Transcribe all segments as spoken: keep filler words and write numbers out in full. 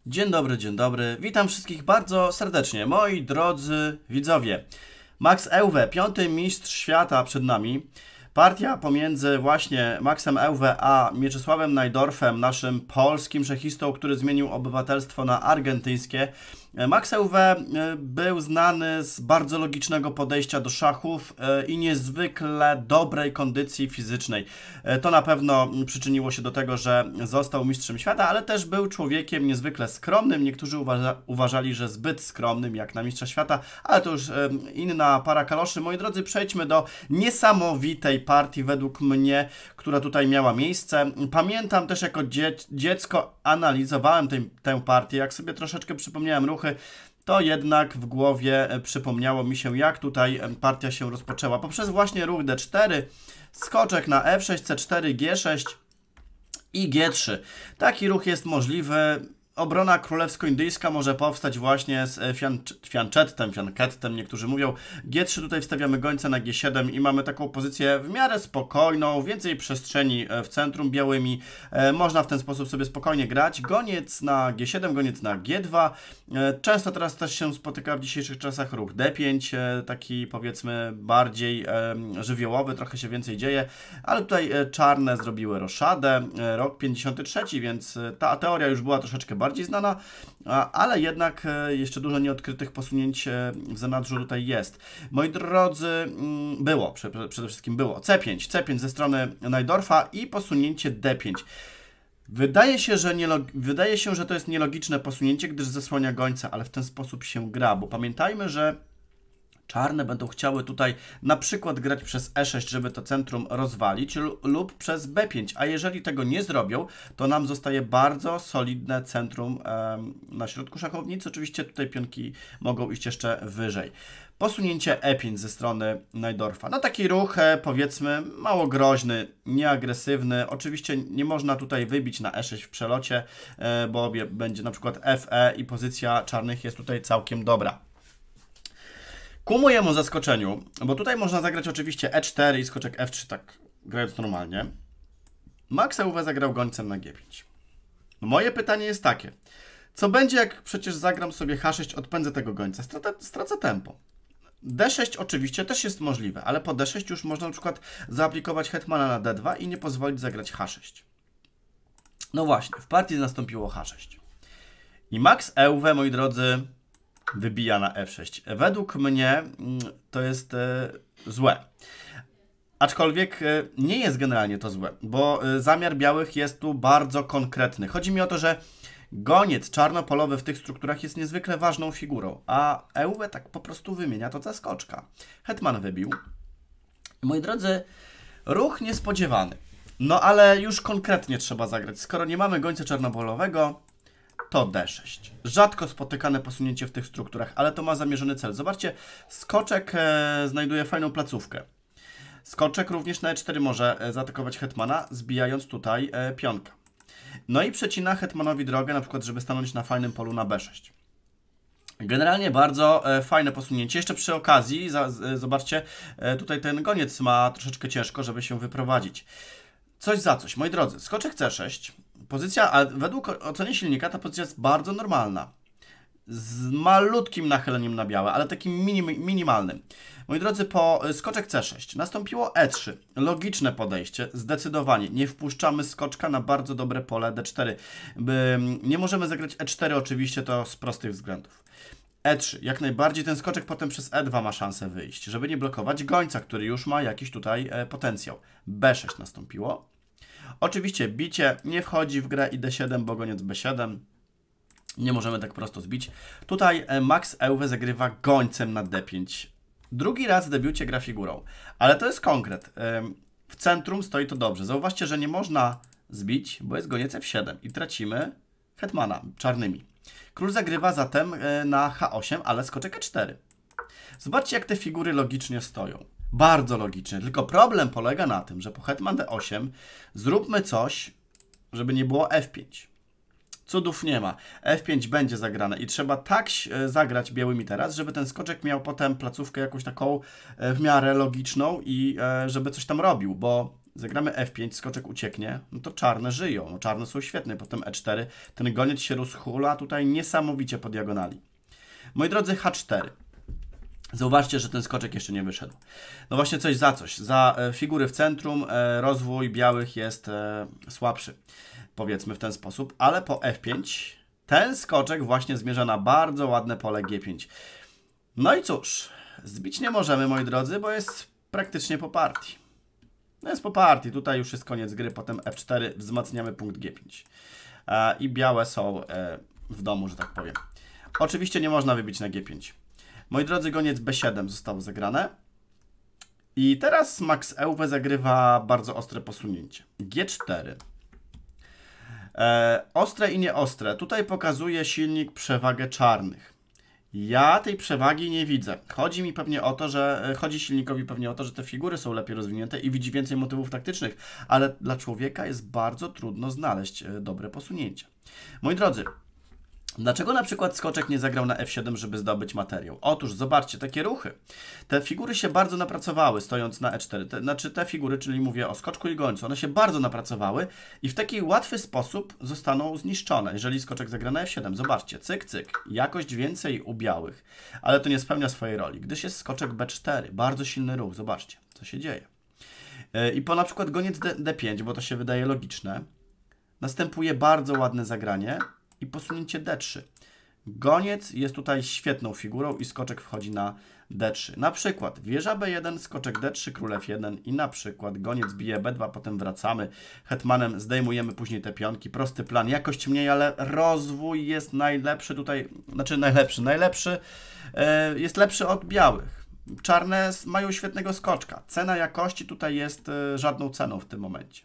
Dzień dobry, dzień dobry. Witam wszystkich bardzo serdecznie, moi drodzy widzowie. Max Euwe, piąty mistrz świata przed nami. Partia pomiędzy właśnie Maxem Euwe a Mieczysławem Najdorfem, naszym polskim szachistą, który zmienił obywatelstwo na argentyńskie. Max Euwe był znany z bardzo logicznego podejścia do szachów i niezwykle dobrej kondycji fizycznej. To na pewno przyczyniło się do tego, że został mistrzem świata, ale też był człowiekiem niezwykle skromnym. Niektórzy uważa, uważali, że zbyt skromnym jak na mistrza świata, ale to już inna para kaloszy. Moi drodzy, przejdźmy do niesamowitej partii według mnie, która tutaj miała miejsce. Pamiętam też jako dzie dziecko analizowałem tę, tę partię, jak sobie troszeczkę przypomniałem ruchy, to jednak w głowie przypomniało mi się, jak tutaj partia się rozpoczęła. Poprzez właśnie ruch D cztery, skoczek na F sześć, C cztery, G sześć i G trzy. Taki ruch jest możliwy. Obrona królewsko-indyjska może powstać właśnie z fianchettem, fianchettem niektórzy mówią. G trzy tutaj wstawiamy gońca na G siedem i mamy taką pozycję w miarę spokojną, więcej przestrzeni w centrum białymi. E, można w ten sposób sobie spokojnie grać. Goniec na G siedem, goniec na G dwa. E, często teraz też się spotyka w dzisiejszych czasach ruch D pięć, e, taki powiedzmy bardziej e, żywiołowy, trochę się więcej dzieje, ale tutaj e, czarne zrobiły roszadę, e, rok pięćdziesiąty trzeci, więc ta teoria już była troszeczkę bardziej bardziej znana, ale jednak jeszcze dużo nieodkrytych posunięć w zanadrzu tutaj jest. Moi drodzy, było, przede wszystkim było C pięć, C pięć ze strony Najdorfa i posunięcie D pięć. Wydaje się, że nie, wydaje się, że to jest nielogiczne posunięcie, gdyż zasłania gońca, ale w ten sposób się gra, bo pamiętajmy, że czarne będą chciały tutaj na przykład grać przez E sześć, żeby to centrum rozwalić lub przez B pięć, a jeżeli tego nie zrobią, to nam zostaje bardzo solidne centrum um, na środku szachownicy. Oczywiście tutaj pionki mogą iść jeszcze wyżej. Posunięcie E pięć ze strony Najdorfa. No taki ruch powiedzmy mało groźny, nieagresywny. Oczywiście nie można tutaj wybić na E sześć w przelocie, bo będzie na przykład F E i pozycja czarnych jest tutaj całkiem dobra. Ku mojemu zaskoczeniu, bo tutaj można zagrać oczywiście E cztery i skoczek F trzy, tak grając normalnie, Max Euwe zagrał gońcem na G pięć. Moje pytanie jest takie, co będzie jak przecież zagram sobie H sześć, odpędzę tego gońca, stracę, stracę tempo. D sześć oczywiście też jest możliwe, ale po D sześć już można na przykład zaaplikować hetmana na D dwa i nie pozwolić zagrać H sześć. No właśnie, w partii nastąpiło H sześć. I Max Euwe, moi drodzy, wybija na F sześć. Według mnie to jest e, złe. Aczkolwiek e, nie jest generalnie to złe, bo e, zamiar białych jest tu bardzo konkretny. Chodzi mi o to, że goniec czarnopolowy w tych strukturach jest niezwykle ważną figurą, a Euwe tak po prostu wymienia to za skoczka. Hetman wybił. Moi drodzy, ruch niespodziewany. No ale już konkretnie trzeba zagrać. Skoro nie mamy gońca czarnopolowego, to D sześć. Rzadko spotykane posunięcie w tych strukturach, ale to ma zamierzony cel. Zobaczcie, skoczek e, znajduje fajną placówkę. Skoczek również na E cztery może e, zaatakować hetmana, zbijając tutaj e, pionka. No i przecina hetmanowi drogę, na przykład, żeby stanąć na fajnym polu na B sześć. Generalnie bardzo e, fajne posunięcie. Jeszcze przy okazji, za, z, zobaczcie, e, tutaj ten goniec ma troszeczkę ciężko, żeby się wyprowadzić. Coś za coś. Moi drodzy, skoczek C sześć. Pozycja, a według oceny silnika ta pozycja jest bardzo normalna. Z malutkim nachyleniem na białe, ale takim minim, minimalnym. Moi drodzy, po skoczek C sześć nastąpiło E trzy. Logiczne podejście, zdecydowanie. Nie wpuszczamy skoczka na bardzo dobre pole D cztery. By, nie możemy zagrać E cztery oczywiście, to z prostych względów. E trzy. Jak najbardziej ten skoczek potem przez E dwa ma szansę wyjść, żeby nie blokować gońca, który już ma jakiś tutaj e, potencjał. B sześć nastąpiło. Oczywiście bicie nie wchodzi w grę i D siedem, bo goniec B siedem. Nie możemy tak prosto zbić. Tutaj Max Euwe zagrywa gońcem na D pięć. Drugi raz w debiucie gra figurą. Ale to jest konkret. W centrum stoi to dobrze. Zauważcie, że nie można zbić, bo jest goniec F siedem i tracimy hetmana czarnymi. Król zagrywa zatem na H osiem, ale skoczek E cztery. Zobaczcie, jak te figury logicznie stoją. Bardzo logicznie, tylko problem polega na tym, że po hetman D osiem zróbmy coś, żeby nie było F pięć. Cudów nie ma. F pięć będzie zagrane i trzeba tak zagrać białymi teraz, żeby ten skoczek miał potem placówkę jakąś taką w miarę logiczną i żeby coś tam robił, bo zagramy F pięć, skoczek ucieknie, no to czarne żyją. No, czarne są świetne, potem E cztery. Ten goniec się rozhula tutaj niesamowicie po diagonali. Moi drodzy, H cztery. Zauważcie, że ten skoczek jeszcze nie wyszedł. No właśnie coś za coś. Za e, figury w centrum e, rozwój białych jest e, słabszy. Powiedzmy w ten sposób. Ale po F pięć ten skoczek właśnie zmierza na bardzo ładne pole G pięć. No i cóż, zbić nie możemy, moi drodzy, bo jest praktycznie po partii. No jest po partii. Tutaj już jest koniec gry. Potem F cztery wzmacniamy punkt G pięć. E, I białe są e, w domu, że tak powiem. Oczywiście nie można wybić na G pięć. Moi drodzy, goniec B siedem zostało zagrane. I teraz Max Euwe zagrywa bardzo ostre posunięcie. G cztery. E, ostre i nieostre. Tutaj pokazuje silnik przewagę czarnych. Ja tej przewagi nie widzę. Chodzi mi pewnie o to, że chodzi silnikowi pewnie o to, że te figury są lepiej rozwinięte i widzi więcej motywów taktycznych, ale dla człowieka jest bardzo trudno znaleźć dobre posunięcie. Moi drodzy, dlaczego na przykład skoczek nie zagrał na F siedem, żeby zdobyć materiał? Otóż zobaczcie, takie ruchy. Te figury się bardzo napracowały, stojąc na E cztery. Te, znaczy te figury, czyli mówię o skoczku i gońcu, one się bardzo napracowały i w taki łatwy sposób zostaną zniszczone. Jeżeli skoczek zagra na F siedem, zobaczcie, cyk, cyk, jakość więcej u białych, ale to nie spełnia swojej roli. Gdyż jest skoczek B cztery, bardzo silny ruch, zobaczcie, co się dzieje. I po na przykład goniec D pięć, bo to się wydaje logiczne, następuje bardzo ładne zagranie i posunięcie D trzy. Goniec jest tutaj świetną figurą i skoczek wchodzi na D trzy. Na przykład wieża B jeden, skoczek D trzy, król F jeden i na przykład goniec bije B dwa, potem wracamy. Hetmanem zdejmujemy później te pionki. Prosty plan, jakość mniej, ale rozwój jest najlepszy tutaj, znaczy najlepszy, najlepszy yy, jest lepszy od białych. Czarne mają świetnego skoczka. Cena jakości tutaj jest yy, żadną ceną w tym momencie.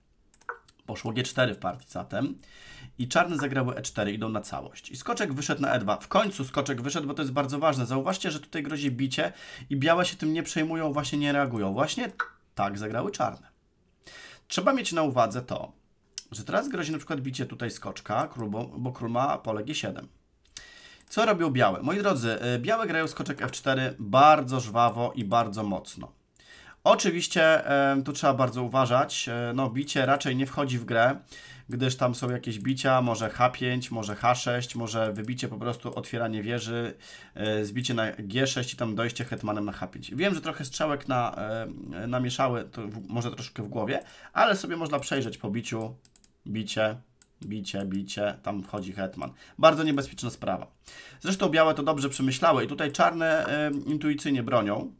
Poszło G cztery w partii zatem. I czarne zagrały E cztery, idą na całość. I skoczek wyszedł na E dwa. W końcu skoczek wyszedł, bo to jest bardzo ważne. Zauważcie, że tutaj grozi bicie i białe się tym nie przejmują, właśnie nie reagują. Właśnie tak zagrały czarne. Trzeba mieć na uwadze to, że teraz grozi na przykład bicie tutaj skoczka, król, bo, bo król ma pole G siedem. Co robią białe? Moi drodzy, białe grają skoczek F cztery bardzo żwawo i bardzo mocno. Oczywiście e, tu trzeba bardzo uważać. E, no, bicie raczej nie wchodzi w grę, gdyż tam są jakieś bicia, może H pięć, może H sześć, może wybicie po prostu otwieranie wieży, e, zbicie na G sześć i tam dojście hetmanem na H pięć. Wiem, że trochę strzałek na, e, namieszały, to w, może troszkę w głowie, ale sobie można przejrzeć po biciu, bicie, bicie, bicie, tam wchodzi hetman. Bardzo niebezpieczna sprawa. Zresztą białe to dobrze przemyślały i tutaj czarne e, intuicyjnie bronią.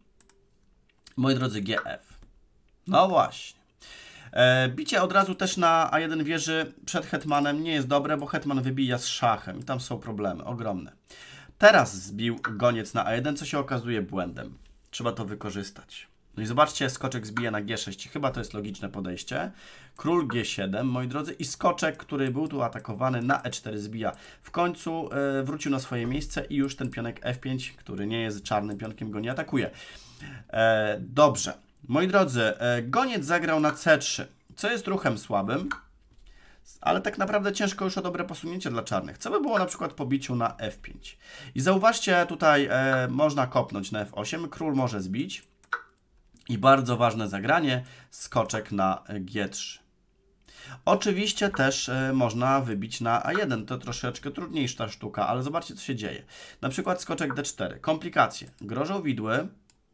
Moi drodzy, G F. No właśnie. E, bicie od razu też na A jeden wieży przed hetmanem nie jest dobre, bo hetman wybija z szachem i tam są problemy ogromne. Teraz zbił goniec na A jeden, co się okazuje błędem. Trzeba to wykorzystać. No i zobaczcie, skoczek zbija na G sześć. Chyba to jest logiczne podejście. Król G siedem, moi drodzy, i skoczek, który był tu atakowany, na E cztery zbija. W końcu e, wrócił na swoje miejsce i już ten pionek F pięć, który nie jest czarnym pionkiem, go nie atakuje. E, dobrze. Moi drodzy, e, goniec zagrał na C trzy, co jest ruchem słabym, ale tak naprawdę ciężko już o dobre posunięcie dla czarnych. Co by było na przykład po biciu na F pięć? I zauważcie, tutaj e, można kopnąć na F osiem, król może zbić i bardzo ważne zagranie, skoczek na G trzy. Oczywiście też e, można wybić na A jeden, to troszeczkę trudniejsza sztuka, ale zobaczcie, co się dzieje. Na przykład skoczek D cztery, komplikacje, grożą widły,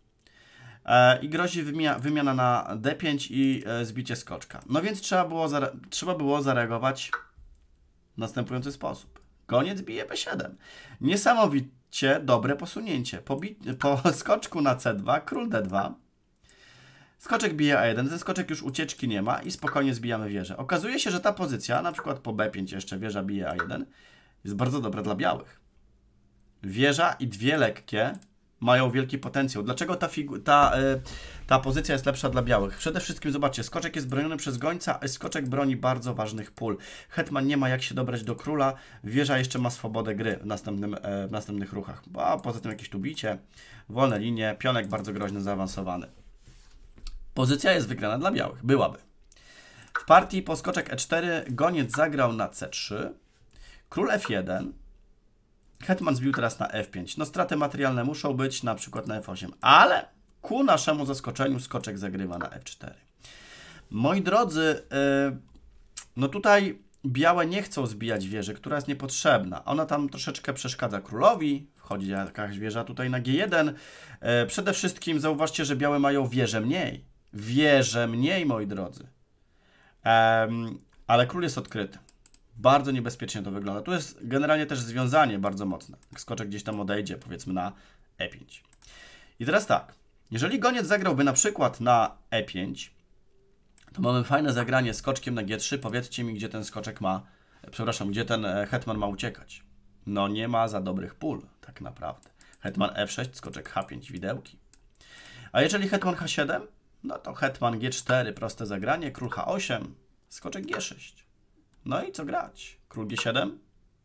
i grozi wymiana, wymiana na D pięć i e, zbicie skoczka. No więc trzeba było, trzeba było zareagować w następujący sposób. Goniec bije B siedem. Niesamowicie dobre posunięcie. Po, po skoczku na C dwa, król D dwa. Skoczek bije A jeden, ten skoczek już ucieczki nie ma i spokojnie zbijamy wieżę. Okazuje się, że ta pozycja, na przykład po B pięć jeszcze wieża bije A jeden, jest bardzo dobra dla białych. Wieża i dwie lekkie mają wielki potencjał. Dlaczego ta, ta, yy, ta pozycja jest lepsza dla białych? Przede wszystkim zobaczcie, skoczek jest broniony przez gońca, a skoczek broni bardzo ważnych pól. Hetman nie ma jak się dobrać do króla, wieża jeszcze ma swobodę gry w, następnym, yy, w następnych ruchach. A poza tym jakieś tu bicie, wolne linie, pionek bardzo groźny, zaawansowany. Pozycja jest wygrana dla białych, byłaby. W partii po skoczek E cztery goniec zagrał na C trzy, król F jeden, hetman zbił teraz na F pięć. No straty materialne muszą być na przykład na F osiem, ale ku naszemu zaskoczeniu skoczek zagrywa na F cztery. Moi drodzy, yy, no tutaj białe nie chcą zbijać wieży, która jest niepotrzebna. Ona tam troszeczkę przeszkadza królowi. Wchodzi jakaś wieża tutaj na G jeden. Yy, przede wszystkim zauważcie, że białe mają wieżę mniej. Wieżę mniej, moi drodzy. Yy, ale król jest odkryty. Bardzo niebezpiecznie to wygląda. Tu jest generalnie też związanie bardzo mocne. Jak skoczek gdzieś tam odejdzie, powiedzmy na E pięć. I teraz tak. Jeżeli goniec zagrałby na przykład na E pięć, to mamy fajne zagranie skoczkiem na G trzy. Powiedzcie mi, gdzie ten skoczek ma, przepraszam, gdzie ten hetman ma uciekać. No nie ma za dobrych pól, tak naprawdę. Hetman F sześć, skoczek H pięć, widełki. A jeżeli hetman H siedem, no to hetman G cztery, proste zagranie, król H osiem, skoczek G sześć. No i co grać? Król G siedem?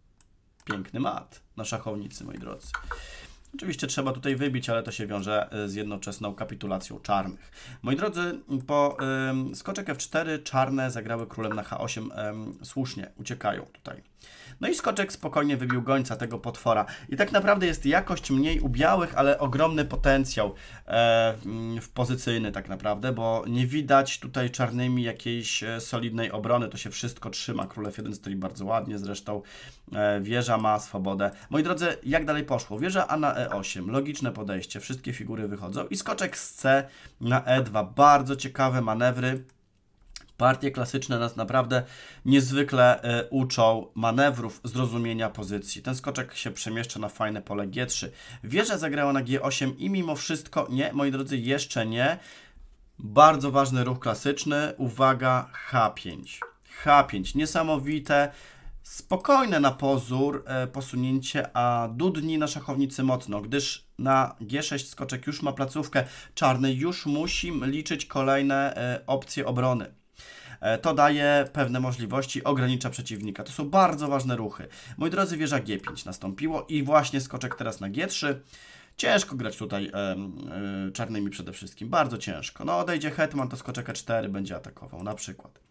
Piękny mat na szachownicy, moi drodzy. Oczywiście trzeba tutaj wybić, ale to się wiąże z jednoczesną kapitulacją czarnych. Moi drodzy, po ym, skoczek F cztery czarne zagrały królem na H osiem. Ym, słusznie, uciekają tutaj. No i skoczek spokojnie wybił gońca tego potwora. I tak naprawdę jest jakość mniej u białych, ale ogromny potencjał e, w pozycyjny tak naprawdę, bo nie widać tutaj czarnymi jakiejś solidnej obrony. To się wszystko trzyma. Król F jeden stoi bardzo ładnie, zresztą e, wieża ma swobodę. Moi drodzy, jak dalej poszło? Wieża A na E osiem. Logiczne podejście. Wszystkie figury wychodzą. I skoczek z C na E dwa. Bardzo ciekawe manewry. Partie klasyczne nas naprawdę niezwykle y, uczą manewrów, zrozumienia pozycji. Ten skoczek się przemieszcza na fajne pole G trzy. Wieża zagrała na G osiem i mimo wszystko, nie, moi drodzy, jeszcze nie. Bardzo ważny ruch klasyczny. Uwaga, H pięć. H pięć, niesamowite, spokojne na pozór y, posunięcie, a dudni na szachownicy mocno, gdyż na G sześć skoczek już ma placówkę. Czarny już musi liczyć kolejne y, opcje obrony. To daje pewne możliwości, ogranicza przeciwnika. To są bardzo ważne ruchy. Moi drodzy, wieża G pięć nastąpiło i właśnie skoczek teraz na G trzy. Ciężko grać tutaj e, e, czarnymi przede wszystkim. Bardzo ciężko. No odejdzie hetman, to skoczek E cztery będzie atakował na przykład.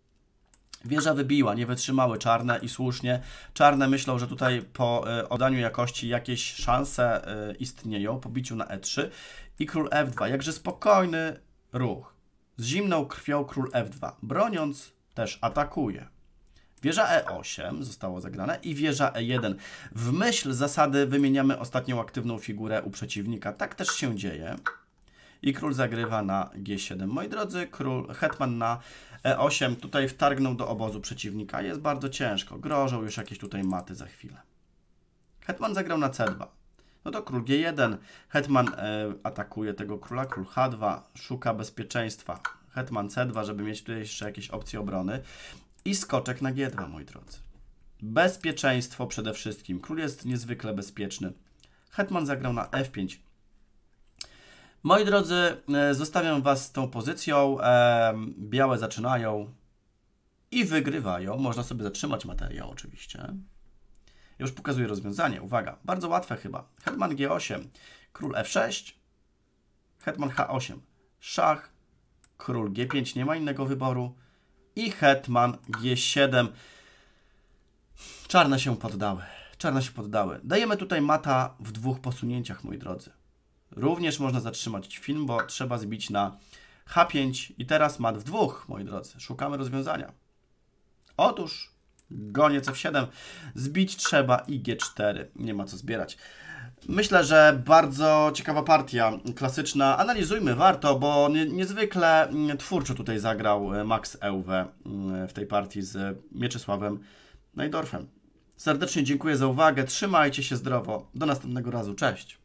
Wieża wybiła, nie wytrzymały czarne i słusznie. Czarne myślą, że tutaj po e, oddaniu jakości jakieś szanse e, istnieją, po biciu na E trzy i król F dwa. Jakże spokojny ruch. Z zimną krwią król F dwa. Broniąc też atakuje. Wieża E osiem zostało zagrane i wieża E jeden. W myśl zasady wymieniamy ostatnią aktywną figurę u przeciwnika. Tak też się dzieje. I król zagrywa na G siedem. Moi drodzy, król, hetman na E osiem tutaj wtargnął do obozu przeciwnika. Jest bardzo ciężko. Grożą już jakieś tutaj maty za chwilę. Hetman zagrał na C dwa. No to król G jeden. Hetman e, atakuje tego króla. Król H dwa. Szuka bezpieczeństwa. Hetman C dwa, żeby mieć tutaj jeszcze jakieś opcje obrony. I skoczek na G dwa, moi drodzy. Bezpieczeństwo przede wszystkim. Król jest niezwykle bezpieczny. Hetman zagrał na F pięć. Moi drodzy, zostawiam Was z tą pozycją. E, białe zaczynają i wygrywają. Można sobie zatrzymać materiał oczywiście. Już pokazuję rozwiązanie. Uwaga, bardzo łatwe chyba. Hetman G osiem, król F sześć, hetman H osiem, szach, król G pięć, nie ma innego wyboru i hetman G siedem. Czarne się poddały. Czarne się poddały. Dajemy tutaj mata w dwóch posunięciach, moi drodzy. Również można zatrzymać film, bo trzeba zbić na H pięć i teraz mat w dwóch, moi drodzy. Szukamy rozwiązania. Otóż goniec F siedem, zbić trzeba i G cztery. Nie ma co zbierać. Myślę, że bardzo ciekawa partia klasyczna. Analizujmy, warto, bo nie, niezwykle twórczo tutaj zagrał Max Euwe w tej partii z Mieczysławem Najdorfem. Serdecznie dziękuję za uwagę. Trzymajcie się zdrowo. Do następnego razu. Cześć.